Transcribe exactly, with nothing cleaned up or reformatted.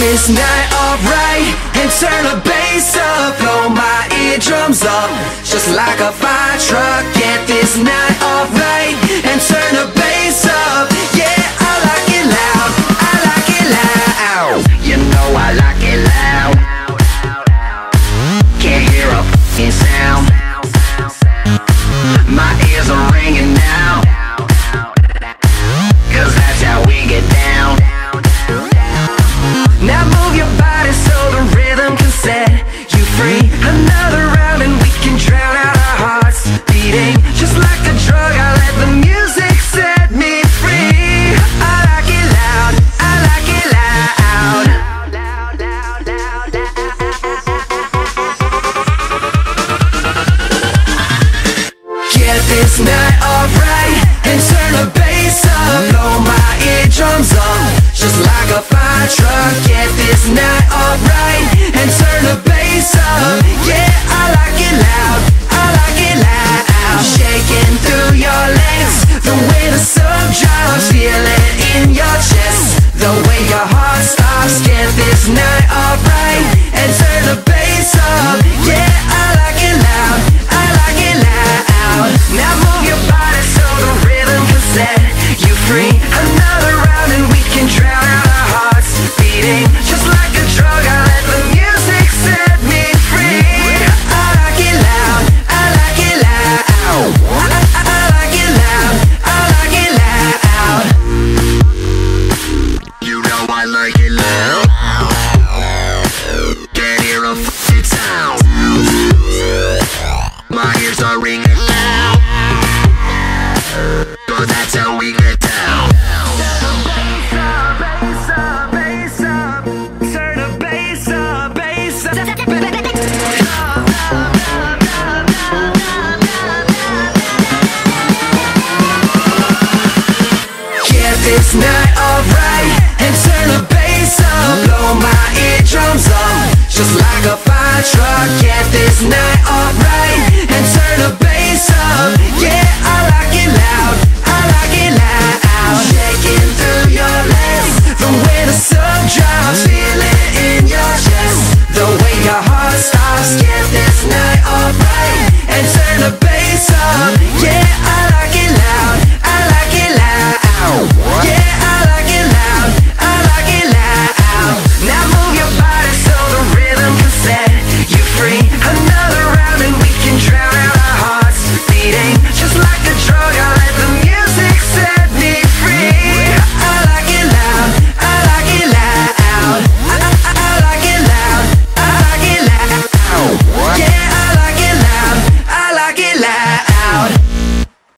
this night alright and turn the bass up, blow my eardrums up just like a fire truck. Get this night alright and turn the bass up. Yeah, I like it loud, I like it loud. You know I like it loud. Can't hear a f***ing sound. My ears are ringing now, 'cause that's how we get down. Now move your body so the rhythm can set you free. Another round and we can drown out our hearts beating. Just like a drug, I let the music set me free. I like it loud, I like it loud. Get this night alright and turn the bass up, blow my eardrums up just like a fire truck. Get this night alright and turn the bass up. Yeah, I like it loud, I like it loud. Shaking through your legs, the way the sun drops, feel it in your chest, the way your heart stops. Get this night alright and turn the bass up. Yeah, I like it loud, I like it loud. Now move your body so the rhythm can set you free. Another round and we can drown out our hearts beating. Just like a drug, I let the music set me free. I like it loud, I like it loud. I, I, I like it loud, I like it loud. You know I like it loud. Can't hear a f***ing sound. My ears are ringing loud, 'cause that's how we get down. Bass up, bass up, bass up. Turn the bass up, bass up. Get this night alright and turn the bass up, blow my eardrums up just like a fire truck. Get this night